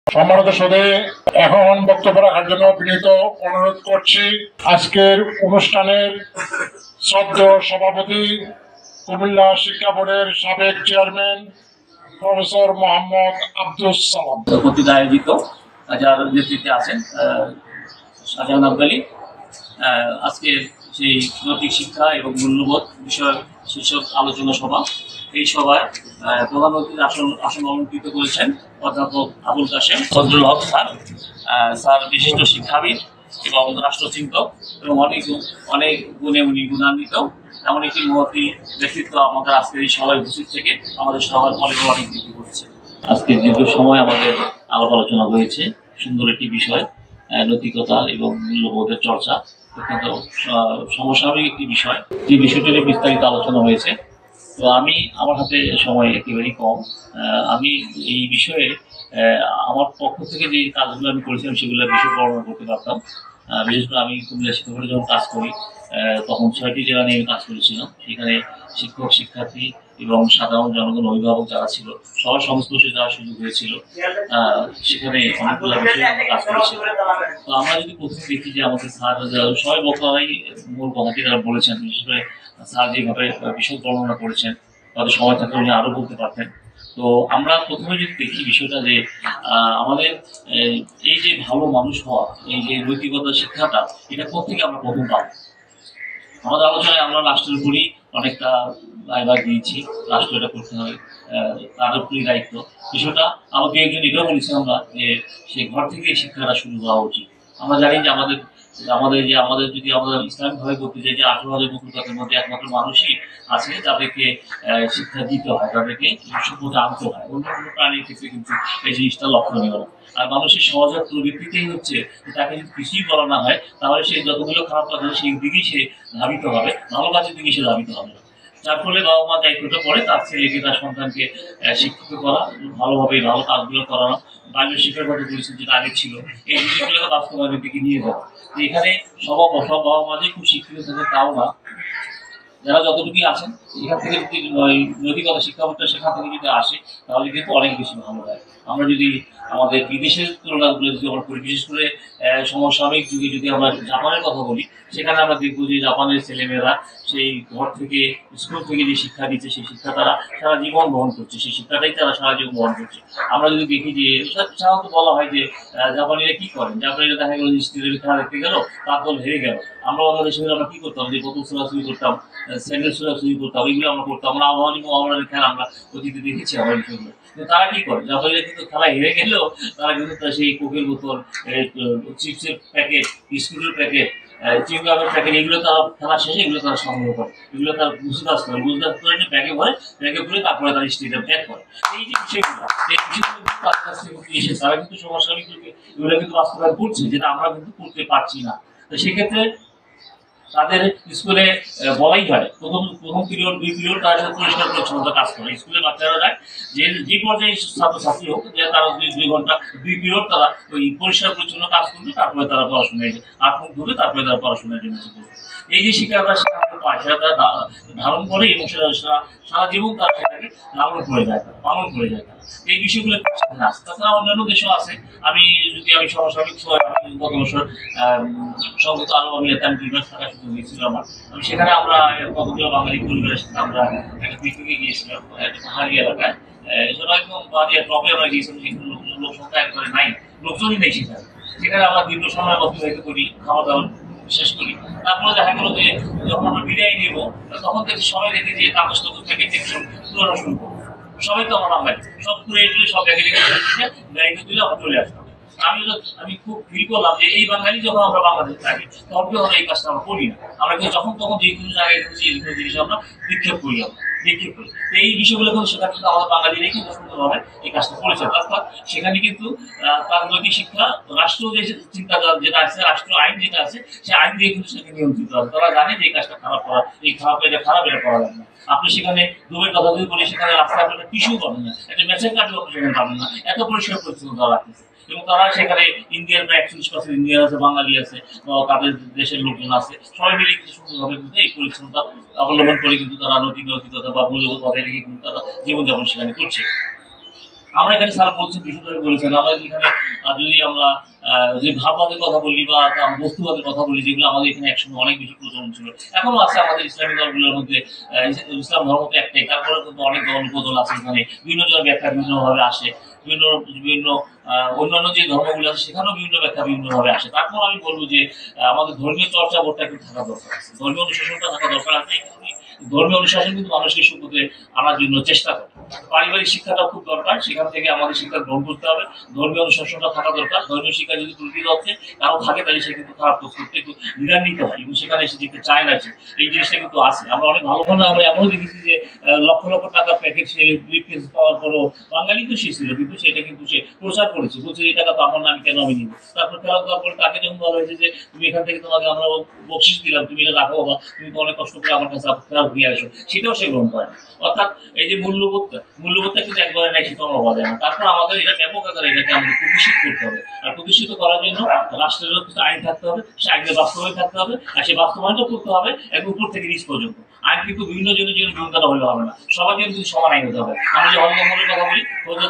সম্মানিত সদে, এখন বক্তব্য রাখার জন্য বিনীত অনুরোধ করছি আজকের অনুষ্ঠানের শ্রদ্ধেয় সভাপতি, কুমিল্লা শিক্ষা বোর্ডের সাবেক চেয়ারম্যান প্রফেসর মোহাম্মদ আব্দুস সালাম কর্তৃক আয়োজিত, যার নেতৃত্বে আছেন শাহজাহান আবদালী। আজকে সেই নৈতিক শিক্ষা এবং মূল্যবোধ বিষয়ক শীর্ষক আলোচনা সভা। এই সভায় প্রধান অতিথির আসন অলঙ্কৃত করেছেন অধ্যাপক আবুল কাশেম ফজলুল হক স্যার বিশিষ্ট শিক্ষাবিদ এবং রাষ্ট্রচিন্তক এবং অনেক গুণে উনি গুণান্বিত এমন একটি মহতী ব্যক্তিত্ব আমাদের আজকের এই সভায় উপস্থিত থেকে আমাদের সবার ফলে অনেক বৃদ্ধি করছে। আজকে দীর্ঘ সময় আমাদের আলাপ আলোচনা হয়েছে সুন্দর একটি বিষয়, নৈতিকতা এবং মূল্যবোধের চর্চা, অত্যন্ত সমসাময়িক একটি বিষয়। যে বিষয়টি নিয়ে বিস্তারিত আলোচনা হয়েছে। তো আমি আমার হাতে সময় একেবারেই কম। আমি এই বিষয়ে আমার পক্ষ থেকে যে কাজগুলো আমি করেছিলাম সেগুলো বিষয় বর্ণনা করতে পারতাম। বিশেষ করে আমি কুমিল্লা শিক্ষা বোর্ডে যখন কাজ করি তখন 6টি জেলা নিয়ে আমি কাজ করেছিলাম। সেখানে শিক্ষক, শিক্ষার্থী এবং সাধারণ জনগণ, অভিভাবক যারা ছিল সবার সংস্পর্শে যাওয়ার সুযোগ হয়েছিল। সেখানে অনেকগুলো বিষয়ে আমরা কাজ করেছিলাম। তো আমরা যদি প্রথমে দেখি যে আমাদের স্যার সবাই বক্তারাই মূল কথাটি তারা বলেছেন, বিশেষ করে স্যার যেভাবে বিশদ বর্ণনা করেছেন তাদের সময় থাকলে উনি আরো বলতে পারতেন। তো আমরা প্রথমে যদি দেখি বিষয়টা যে আমাদের এই যে ভালো মানুষ হওয়া, এই যে নৈতিকতা শিক্ষাটা, এটা কোথেকে আমরা প্রথম পাবো? আমাদের আলোচনায় আমরা রাষ্ট্রের উপরই অনেকটা দায়ভার দিয়েছি, রাষ্ট্র এটা করতে হবে, তার উপরই দায়িত্ব। বিষয়টা আমাকে একজন এটাও বলেছি আমরা যে সেই ঘর থেকে শিক্ষাটা শুরু হওয়া উচিত। আমরা জানি যে আমাদের যদি আমরা ইসলামিকভাবে করতে চাই যে 18,000 মুসলমানের মধ্যে একমাত্র মানুষই আছে যাদেরকে শিক্ষা দিতে হয়, তাদেরকে সভ্যতা আনতে হয়। অন্য কোনো প্রাণীর ক্ষেত্রে কিন্তু এই জিনিসটা লক্ষণীয় না। আর মানুষের সহজাত প্রবৃত্তিতেই হচ্ছে তাকে যদি কিছুই বলা না হয় তাহলে সে যতগুলো খারাপ কাজ হয় সেই দিকেই সে ধাবিত হবে, ভালো কাজের দিকে সে ধাবিত হবে। যার ফলে বাবা মা দায়িত্বটা পড়ে তার ছেলেকে, তার সন্তানকে শিক্ষিত করা, ভালোভাবে ভালো কাজগুলো করানো, বাল্য শিক্ষার কথা বলেছেন যেটা আগে ছিল, এই জিনিসগুলোকে বাস্তবায়নের দিকে নিয়ে যাওয়া। এখানে সব বাবা মা যে খুব শিক্ষিত থাকে তাও না, যারা যতটুকুই আছেন এখান থেকে যদি নৈতিকতা শিক্ষাবোধটা সেখান থেকে যদি আসে তাহলে কিন্তু অনেক বেশি ভালো হয়। আমরা যদি আমাদের বিদেশের তুলনাগুলো যদি আমরা করি, বিশেষ করে সমসাময়িক যুগে যদি আমরা জাপানের কথা বলি, সেখানে আমরা দেখবো যে জাপানের ছেলেমেয়েরা সেই ঘর থেকে, স্কুল থেকে যে শিক্ষা দিচ্ছে সেই শিক্ষা তারা সারা জীবন বহন করছে, সেই শিক্ষাটাই তারা সারা জীবন বহন করছে। আমরা যদি দেখি যে সাধারণত বলা হয় যে জাপানিরা কি করেন, জাপানিরা দেখা গেল যে স্ত্রীদের খেলা দেখতে গেল, তার দল হেরে গেল, আমরা বাংলাদেশে আমরা কি করতাম, যে বোতল ছোড়াছুড়ি করতাম, স্যান্ডেল ছোড়াছুড়ি করতাম, এগুলো আমরা করতাম। আমরা আবহাওয়ার খেলা আমরা অতীতে দেখেছি আমরা বিষয়গুলো। কিন্তু তারা কি করে, জাপানিরা কিন্তু খেলা হেরে গেলেও তারা কিন্তু সেই কোকের বোতল, চিপসের প্যাকেট, বিস্কুটের প্যাকেট, চিংগামের প্যাকেট, এগুলো তারা খেলা শেষে এগুলো তারা সংগ্রহ করে, এগুলো তারা গুজরাজ করে নিয়ে ব্যাগে ভরে তারপরে তারা স্টেডিয়াম ত্যাগ করে। এই যে বিষয়গুলো, এই বিষয়গুলো কিন্তু তাদের কাছ থেকে এসে তারা কিন্তু সমসাময়িকগুলোকে এগুলো কিন্তু বাস্তবায়ন করছে, যেটা আমরা কিন্তু করতে পারছি না। তো সেক্ষেত্রে তাদের স্কুলে বলাই হয় প্রথম পিরিয়ড, 2 পিরিয়ড তার সাথে পরিষ্কার পরিচ্ছন্নতা কাজ করে। স্কুলে বাচ্চারা যায় যে পর্যায়ে ছাত্রছাত্রী হোক, যে তারা 2 ঘন্টা 2 পিরিয়ড তারা ওই পরিষ্কার পরিচ্ছন্ন কাজ করবে, তারপরে তারা পড়াশোনায় হাত মুখ ধুবে, তারপরে তারা পড়াশোনার জন্য করবে। এই যে শিক্ষাটা সেখানে পায় সেটা তারা ধারণ করে এবং সেটা সারা জীবন তারা সেটাকে লালন করে যায়, তারা পালন করে যায়। তারা এই বিষয়গুলো আছে। তাছাড়া অন্যান্য দেশও আছে। আমি সমসাময়িক গত বছর সংযুক্ত আরব আমিরাতে 2 মাস থাকার সুযোগ হয়েছিল আমার। সেখানে আমরা কতগুলো বাঙালি পরিবারের সাথে আমরা একটা পিকনিকে গিয়েছিলাম একটা পাহাড়ি এলাকায়। সেটা একদম বাড়ির টপে আমরা গিয়েছিলাম, সেখানে লোক সংখ্যা একবারে নাই, লোকজনই নেই সেখানে। সেখানে আমরা দীর্ঘ সময় অতিবাহিত করি, খাওয়া দাওয়া শেষ করি। তারপরে দেখা গেল যে যখন আমরা বিদায় নিব তখন দেখি সবাই দেখি যে কাগজ টাগজ থেকে পুরোনো শুরু করবো। সবাই তো আমার বাঙালি, সব পুরে সব জায়গায় গাড়িতে তুলে আমরা চলে আসতাম। আমি খুব ফিল করলাম যে এই বাঙালি যখন আমরা বাংলাদেশে থাকি তখন কি আমরা এই কাজটা আমরা করি না। আমরা কিন্তু যখন তখন যে কোনো জায়গায় যে কোনো জিনিস আমরা বিক্ষেপ করি, বিক্ষেপ করি। তো এই বিষয়গুলো কিন্তু সেখানে কিন্তু আমাদের বাঙালিরাই কিন্তু সুন্দরভাবে এই কাজটা করেছে। অর্থাৎ সেখানে কিন্তু তার নৈতিক শিক্ষা, রাষ্ট্র যে চিন্তাধারা যেটা আছে, রাষ্ট্র আইন যেটা আছে, সেই আইন দিয়ে কিন্তু সেখানে নিয়ন্ত্রিত হবে। তারা জানে যে এই কাজটা খারাপ করা, এই এটা খারাপ, এটা করা যাবে না। আপনি সেখানে দুবের কথা যদি বলি, সেখানে রাস্তায় আপনার টিস্যু পাবেন না, একটা ম্যাচের কার্ডও আপনি সেখানে পাবেন না, এত পরিষ্কার পরিচ্ছন্ন তারা রাখতেছে। এবং তারা সেখানে ইন্ডিয়ার প্রায় 41% ইন্ডিয়ান আছে, বাঙালি আছে, তাদের দেশের লোকজন আছে, সবাই মিলে কিন্তু সুন্দরভাবে কিন্তু এই পরিচ্ছন্নতা অবলম্বন করে কিন্তু তারা নৈতিকতা বা মূল্যবোধ বজায় রেখে কিন্তু তারা জীবনযাপন সেখানে করছে। আমরা এখানে স্যার বলছেন, বিশুদ্ধ বলেছেন, আমরা এখানে যদি আমরা যে ভাববাদের কথা বলি বা বস্তুবাদের কথা বলি, যেগুলো আমাদের এখানে একসময় অনেক বেশি প্রচলন ছিল, এখনো আছে আমাদের ইসলামী দলগুলোর মধ্যে। ইসলাম ধর্ম তো একটাই, তারপরে কিন্তু অনেক দল বদল আছে এখানে, বিভিন্ন জনের ব্যাখ্যা বিভিন্নভাবে আসে, বিভিন্ন বিভিন্ন অন্যান্য যে ধর্মগুলো আছে সেখানেও বিভিন্ন ব্যাখ্যা বিভিন্নভাবে আসে। তারপর আমি বলবো যে আমাদের ধর্মীয় চর্চা বোধটা কিন্তু থাকা দরকার আছে, ধর্মীয় অনুশাসনটা থাকা দরকার আছে। ধর্মীয় অনুশাসন কিন্তু মানুষকে সুপথে আনার জন্য চেষ্টা করে। পারিবারিক শিক্ষাটা খুব দরকার, সেখান থেকে আমাদের শিক্ষা গ্রহণ করতে হবে। ধর্মীয় অনুশাসনটা থাকা দরকার। ধর্মীয় শিক্ষা যদি প্রকৃত অর্থে কারো থাকে তাহলে সে কিন্তু খারাপ করতে একটু দ্বিধান্বিত হয় এবং সেখানে এসে যেতে চায় না। এই জিনিসটা কিন্তু আছে। আমরা অনেক ভালো ভালো আমরা এমনও দেখেছি যে লক্ষ লক্ষ টাকার প্যাকেজ সে ব্রিফকেস পাওয়ার পরও বাঙালি তো সে ছিল, কিন্তু সেটা কিন্তু সে প্রচার করেছে, বলছে এই টাকা তো আমার নামে কেন আমি নিব। তারপর ফেরত দেওয়ার পরে তাকে যখন বলা হয়েছে যে তুমি এখান থেকে তোমাকে আমরা বকশিস দিলাম, তুমি এটা রাখো বা তুমি তো অনেক কষ্ট করে আমার কাছে ফেরত দিয়ে আসো, সেটাও সে গ্রহণ করে না। অর্থাৎ এই যে মূল্যবোধটা কিন্তু একবারে নাই, সেটা আমরা বলা যায় না। তারপর আমাদের এটা ব্যাপক আকারে এটাকে আমাদের প্রতিষ্ঠিত করতে হবে। আর প্রতিষ্ঠিত করার জন্য রাষ্ট্রের কিছু আইন থাকতে হবে, সে আইনের বাস্তবায়ন থাকতে হবে, আর সে বাস্তবায়নটা করতে হবে একদম উপর থেকে নিচ পর্যন্ত। আইন কিন্তু বিভিন্ন জনের জন্য বিভিন্নতা হলে হবে না, সবার জন্য কিন্তু সমান আইন হতে হবে। আমরা যে হজরত ওমরের কথা বলি,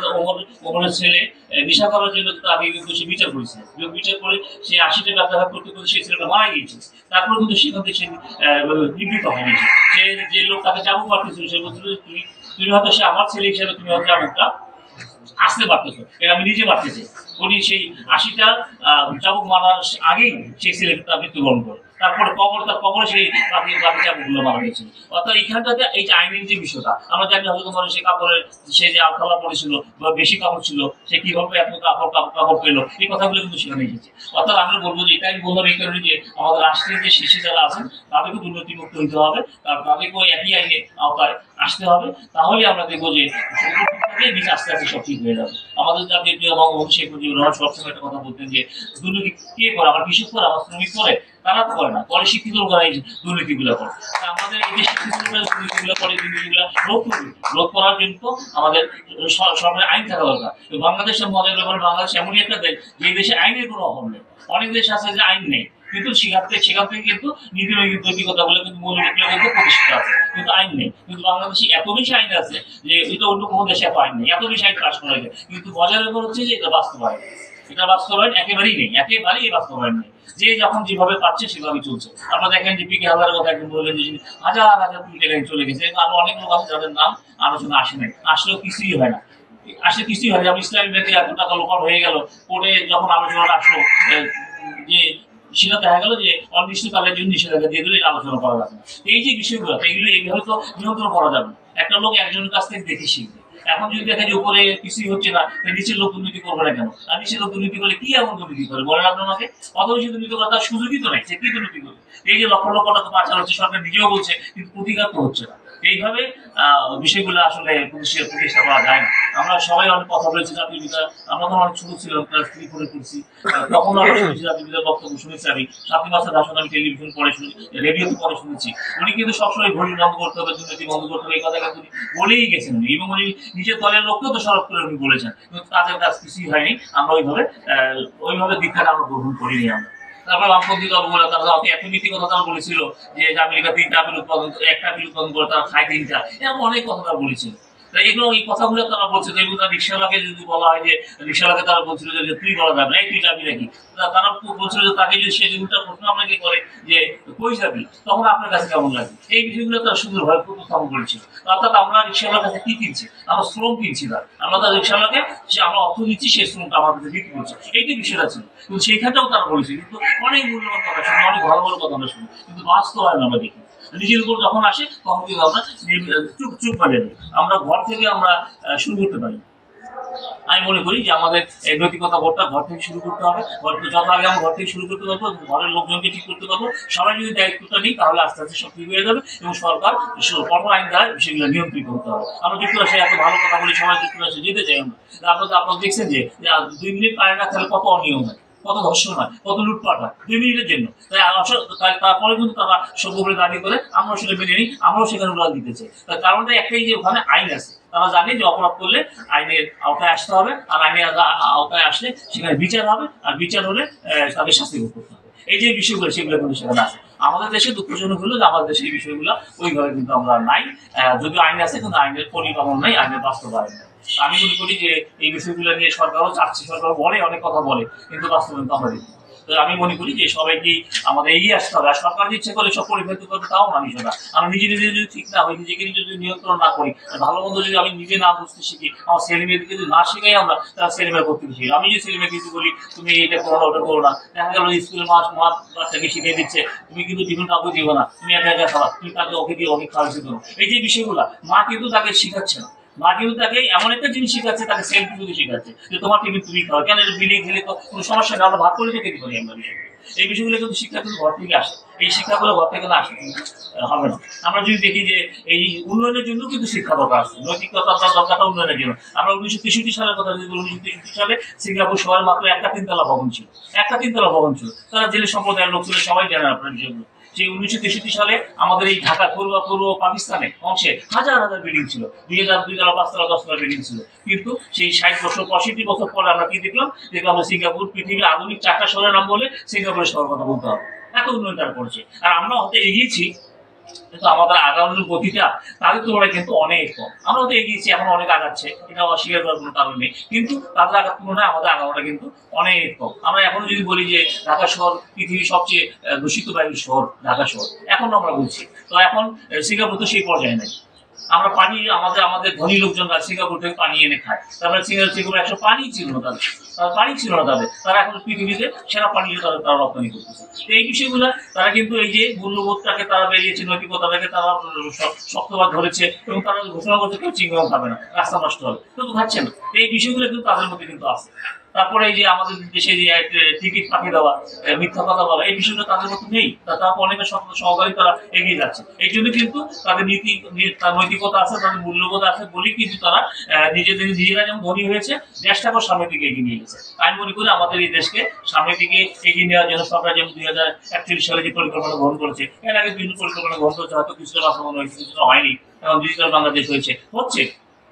ওমরের ছেলে নেশা করার জন্য তাকে কিন্তু সে বিচার করেছে, বিচার করে সে 80টা ব্যবহার করতে করতে সেই ছেলেটা মারা গিয়েছে। তারপরে কিন্তু সেখান থেকে সে নিবৃত হয়নি। সে যে লোক তাকে চাবুক মারতেছিল, সে বলছিল তুমি তুমি হয়তো সে আমার ছেলে হিসেবে তুমি হয়তো চাবুকটা আসতে পারতেছো, এটা আমি নিজে মারতেছি। উনি সেই 80টা চাবুক মারার আগেই সেই ছেলেটা মৃত্যুবরণ করে। তারপরে তার কবরে সেই বাকি চাবুকগুলো মারা গেছিল। অর্থাৎ এইখানটাতে এই যে আইনের যে বিষয়টা আমরা জানি, হয়তো তোমার সে কাপড়ের সে যে আলখালা পড়েছিল বা বেশি কাপড় ছিল, সে কিভাবে এত কাপড় পেলো, এই কথাগুলো কিন্তু সেখানে এসেছে। অর্থাৎ আমরা বলবো যে এটাই বললাম এই কারণে যে আমাদের রাষ্ট্রের যে শীর্ষে যারা আছেন তাদেরকে দুর্নীতিমুক্ত হইতে হবে, তাদেরকে ওই একই আইনে আওতায় আসতে হবে। তাহলে আমরা দেখবো যে আস্তে আস্তে সব ঠিক হয়ে যাবে। আমাদের জাতীয় প্রিয় বঙ্গবন্ধু শেখ মুজিবুর রহমান সবসময় একটা কথা বলতেন যে দুর্নীতি কে করে, আমার কৃষক করে, আমার শ্রমিক করে, তারা তো করে না, পরে শিক্ষিত লোকেরা এই দুর্নীতিগুলো করে। আমাদের এই যে শিক্ষিত লোকেরা দুর্নীতিগুলো করে, দুর্নীতিগুলো রোধ করার জন্য আমাদের সরকারের আইন থাকা দরকার। বাংলাদেশের মজার ব্যাপারে বাংলাদেশ এমনই একটা দেশ যে দেশে আইনের কোনো অভাব নেই। অনেক দেশ আছে যে আইন নেই, কিন্তু সেখান থেকে কিন্তু নীতি নৈতিকতাগুলো কিন্তু মৌলিকগুলো কিন্তু প্রতিষ্ঠিত আছে, কিন্তু আইন নেই। কিন্তু বাংলাদেশে এত বেশি আইন আছে যে এটা অন্য কোনো দেশে এত আইন নেই, এত বেশি আইন পাশ করা যায়, কিন্তু মজার ব্যাপার হচ্ছে যে এটা বাস্তবায়ন, এটা বাস্তবায়ন একেবারেই নেই, একেবারেই বাস্তবায়ন নেই। যে যখন যেভাবে পাচ্ছে সেভাবে চলছে। আপনারা দেখেন যে পিকে হাজারের কথা একদিন বললেন যে হাজার হাজার কোটি টাকা চলে গেছে, আরো অনেক লোক আছে যাদের নাম আলোচনা আসে নাই, আসলেও কিছুই হয় না, আসলে কিছুই হয় না। যেমন ইসলামী ব্যাংকে এত টাকা লোপাট হয়ে গেল, কোর্টে যখন আলোচনা আসলো যে সেটা দেখা গেল যে অনিশ্চিতকালের জন্য নিষেধাজ্ঞা দিয়ে দিলে আলোচনা করা যাবে না। এই যে বিষয়গুলো এইগুলো এইভাবে তো নিয়ন্ত্রণ করা যাবে না। একটা লোক একজনের কাছ থেকে দেখে শিখবে। এখন যদি দেখা যায় উপরে কিছুই হচ্ছে না, নিচের লোক দুর্নীতি করবে না কেন? আর নিচের লোক দুর্নীতি করলে কি এমন দুর্নীতি করে বলেন আপনার আমাকে? অত বেশি দুর্নীতি করার তার সুযোগই তো নাই, সে কি দুর্নীতি করবে? এই যে লক্ষ লক্ষ টাকা পাচার হচ্ছে, সরকার নিজেও বলছে, কিন্তু প্রতিকার তো হচ্ছে না। এইভাবে বিষয়গুলো আসলে প্রতিষ্ঠা করা যায় না। আমরা সবাই অনেক কথা বলেছি জাতীয় পিতা, আমরা তো অনেক ছোট ছিলাম, ক্লাস 3 4 পড়ছি, তখন আমরা শুনেছি জাতীয় পিতার বক্তব্য শুনেছি। আমি 7 মাসের ভাষণ আমি টেলিভিশন পরে শুনি, রেডিওতে পরে শুনেছি। উনি কিন্তু সবসময় ভোট বন্ধ করতে হবে, দুর্নীতি বন্ধ করতে হবে, এই কথা কিন্তু বলেই গেছেন উনি, এবং উনি নিজের দলের লোককেও তো সরব করে উনি বলেছেন, কিন্তু তাদের কাজ কিছুই হয়নি। আমরা ওইভাবে দীক্ষাটা আমরা গ্রহণ করিনি আমরা। তারপর বামপন্থী দলগুলো তারা এত নীতিগত তারা বলেছিল যে আমেরিকা 1টা আপিল উৎপাদন করে তারা খায় 3টা, এরকম অনেক কথা তারা বলেছিল। এগুলো এই কথাগুলো তারা বলছিল। এবং তারা রিক্সাওয়ালাকে যদি বলা হয় যে রিক্সাওয়ালাকে তারা বলছিল যে তুই বলা যাবে না, তুই যাবি নাকি, তারা বলছিল যে তাকে যদি সে উল্টা প্রশ্ন আপনাকে করে যে কই যাবি, তখন আপনার কাছে কেমন লাগে, এই বিষয়গুলো তারা সুন্দরভাবে উপস্থাপন করেছিল। অর্থাৎ আমরা রিক্সাওয়ালার কাছে কি কিনছি, আমরা শ্রম কিনছি না, আমরা তার রিক্সাওয়ালাকে যে আমরা অর্থ দিচ্ছি সেই শ্রমটা আমার কাছে বিক্রি করছি, এইটি বিষয়টা ছিল। কিন্তু সেইখানটাও তারা বলেছে, কিন্তু অনেক মূল্যবান কথা শুনি, অনেক ভালো ভালো কথা আমরা শুনি, কিন্তু বাস্তবায়ন আমরা দেখি। নিজের উপর যখন আসে তখন কিন্তু আমরা চুপ করে যাই। আমরা ঘর থেকে আমরা শুরু করতে পারি। আমি মনে করি যে আমাদের নৈতিকতা বোধটা ঘর থেকে শুরু করতে হবে। যত আগে আমরা ঘর থেকে শুরু করতে পারবো, ঘরের লোকজনকে ঠিক করতে পারবো, সবাই যদি দায়িত্বটা নিই তাহলে আস্তে আস্তে সব ঠিক হয়ে যাবে। এবং সরকার কঠোর আইন দ্বারা সেগুলো নিয়ন্ত্রিত হতে হবে। আমরা যুক্তরাষ্ট্রে এত ভালো কথা বলি, সবাই যুক্তরাষ্ট্রে যেতে চাই আমরা। আপনারা দেখছেন যে 2 মিনিট পারে না তাহলে কত অনিয়ম হয়, কত ধর্ষণ হয়, কত লুটপাট হয় 2 মিনিটের জন্য। তারপরে কিন্তু তারা সভ্য বলে দাবি করে, আমরা সেটা মেনে নিই, আমরাও সেখানে উড়াল দিতে চাই। তার কারণটা একটাই যে ওখানে আইন আছে, তারা জানে যে অপরাধ করলে আইনের আওতায় আসতে হবে, আর আইনের আওতায় আসলে সেখানে বিচার হবে, আর বিচার হলে তাদের শাস্তি ভোগ করতে হবে। এই যে বিষয়গুলো সেগুলো কিন্তু সেখানে আছে। আমাদের দেশে দুঃখজনক হলো যে আমাদের দেশে এই বিষয়গুলো ওইভাবে কিন্তু আমরা নাই। যদিও আইন আছে কিন্তু আইনের পরিপালন নাই, আইনের বাস্তবায়ন নাই। আমি মনে করি যে এই বিষয়গুলো নিয়ে সরকারও চাচ্ছে, সরকার বলে, অনেক কথা বলে, কিন্তু বাস্তবায়ন তো আমরা দেখি। তো আমি মনে করি যে সবাইকে আমাদের এগিয়ে আসতে হবে। আর সরকার যে ইচ্ছে করে সব পরিবর্তন করবে তাও না বিষয়টা। আমরা নিজে নিজে যদি ঠিক না হই, নিজেকে নিজে যদি নিয়ন্ত্রণ না করি, ভালো মন্দ যদি আমি নিজে না বুঝতে শিখি, আমার ছেলে মেয়েদেরকে যদি না শেখাই আমরা, তারা ছেলে মেয়ের করতে শিখি। আমি যে ছেলে মেয়েকে বলি তুমি এটা করো না, ওটা করো না, দেখা গেল স্কুলে মা বাচ্চাকে শিখিয়ে দিচ্ছে তুমি কিন্তু টিফিন কাউকে দিও না, তুমি একা একা খাওয়া, তুমি তাকে ওকে দিয়ে অনেক খাওয়াচ্ছি। এই যে বিষয়গুলা মা কিন্তু তাকে শিখাচ্ছে না। মা কিন্তু তাকে এমন একটা জিনিস শিখাচ্ছে, তাকে সেলফ যদি শিখাচ্ছে যে তোমার টিফিন তুমি খাও, কেন এটা বিলিয়ে খেলে তো কোনো সমস্যা নেই, আমরা ভাগ করে খেতে পারি আমরা বিষয়গুলো। এই বিষয়গুলো কিন্তু শিক্ষা কিন্তু ঘর থেকে আসে, এই শিক্ষাগুলো ঘর থেকে না আসে হবে না। আমরা যদি দেখি যে এই উন্নয়নের জন্য কিন্তু শিক্ষা দরকার আছে, নৈতিকতা দরকারটা উন্নয়নের জন্য। আমরা 1963 সালের কথা যদি 1963 সালে সিঙ্গাপুর শহরে মাত্র একটা তিনতলা ভবন ছিল, একটা তিনতলা ভবন ছিল। তারা জেলে সম্প্রদায়ের লোক ছিল, সবাই জানেন আপনার বিষয়গুলো। যে 1963 সালে আমাদের এই ঢাকা পূর্ব পাকিস্তানে অংশে হাজার হাজার বিল্ডিং ছিল, 2000 5তলা 10তলা বিল্ডিং ছিল। কিন্তু সেই 60 বছর 65 বছর পরে আমরা কি দেখলাম, আমরা সিঙ্গাপুর পৃথিবীর আধুনিক 4টা শহরের নাম বলে সিঙ্গাপুরের শহরের কথা বলতে হবে। এত উন্নয়ন তারা করেছে। আর আমরা হয়তো এগিয়েছি, কিন্তু আমাদের আগানোর গতিটা তাদের তুলনায় কিন্তু অনেক কম। আমরা তো এগিয়েছি, এখন অনেক আগাচ্ছে, এটা অস্বীকার করার কোনো কারণ নেই। কিন্তু তাদের আগার তুলনায় আমাদের আগানোটা কিন্তু অনেক কম। আমরা এখনো যদি বলি যে ঢাকা শহর পৃথিবীর সবচেয়ে দূষিত বায়ুর শহর ঢাকা শহর, এখনো আমরা বলছি। তো এখন সিঙ্গাপুর তো সেই পর্যায়ে নাই। আমরা পানি আমাদের ধনী লোকজনরা সিঙ্গাপুর থেকে পানি এনে খায়। তারপরে সিঙ্গাপুর 100 পানি ছিল না তাদের, পানি ছিল না তাদের, তারা এখন পৃথিবীতে সেরা পানি তারা রপ্তানি করতেছে। তো এই বিষয়গুলো তারা কিন্তু এই যে মূল্যবোধটাকে তারা বেরিয়েছে, নৈতিকতাটাকে তারা শক্তভাবে ধরেছে এবং তারা ঘোষণা করছে কেউ চিংগাম খাবে না, রাস্তা নষ্ট হবে, কিন্তু খাচ্ছে না। এই বিষয়গুলো কিন্তু তাদের মধ্যে কিন্তু আছে। তারপরে এই যে আমাদের দেশে যে টিকিট পাঠিয়ে দেওয়া, মিথ্যা কথা বলা, এই বিষয়গুলো তাদের মধ্যে নেই। তারা অনেকের সহকারী তারা এগিয়ে যাচ্ছে। এই জন্য কিন্তু তাদের নৈতিকতা আছে, তাদের মূল্যবোধ আছে বলেই কিন্তু তারা নিজেরা যেমন ধনী হয়েছে, দেশটাকেও সামনের দিকে এগিয়ে নিয়ে গেছে। আমি মনে করি আমাদের এই দেশকে সামনের দিকে এগিয়ে নেওয়ার জন্য সরকার যেমন 2041 সালে যে পরিকল্পনা গ্রহণ করেছে, এর আগে বিভিন্ন পরিকল্পনা গ্রহণ করেছে, হয়তো কিছুটা বাস্তবায়ন হয়েছে, কিছুটা হয়নি। এবং ডিজিটাল বাংলাদেশ হচ্ছে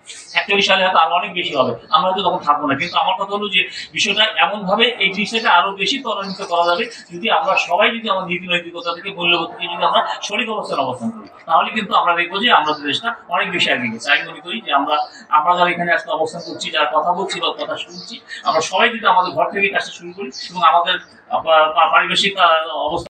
41 সালে হয়তো আরো অনেক বেশি হবে, আমরা হয়তো তখন থাকবো না। কিন্তু আমার কথা হলো যে বিষয়টা এমন ভাবে এই জিনিসটাকে আরো বেশি ত্বরান্বিত করা যাবে যদি আমরা সবাই যদি আমার নীতি নৈতিকতা থেকে মূল্যবোধ থেকে যদি আমরা সঠিক অবস্থান করি, তাহলে কিন্তু আমরা দেখবো যে আমাদের দেশটা অনেক বেশি এগিয়ে গেছে। আমি মনে করি যে আমরা যারা এখানে আজকে অবস্থান করছি, যারা কথা বলছি বা কথা শুনছি, আমরা সবাই যদি আমাদের ঘর থেকে কাজটা শুরু করি এবং আমাদের পারিবেশিক অবস্থা